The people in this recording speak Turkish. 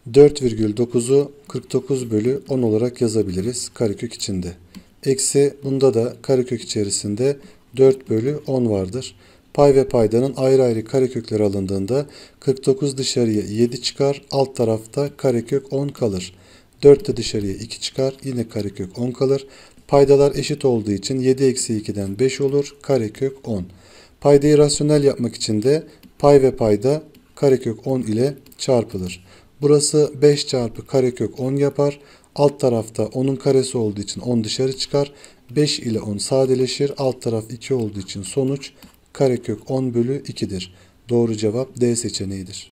4,9'u 49 bölü 10 olarak yazabiliriz karekök içinde. Eksi bunda da karekök içerisinde 4 bölü 10 vardır. Pay ve paydanın ayrı ayrı karekökleri alındığında 49 dışarıya 7 çıkar. Alt tarafta karekök 10 kalır. 4 de dışarıya 2 çıkar. Yine karekök 10 kalır. Paydalar eşit olduğu için 7 eksi 2'den 5 olur. Karekök 10. Paydayı rasyonel yapmak için de pay ve payda karekök 10 ile çarpılır. Burası 5 çarpı karekök 10 yapar. Alt tarafta 10'un karesi olduğu için 10 dışarı çıkar. 5 ile 10 sadeleşir. Alt taraf 2 olduğu için sonuç karekök 10 bölü 2'dir. Doğru cevap D seçeneğidir.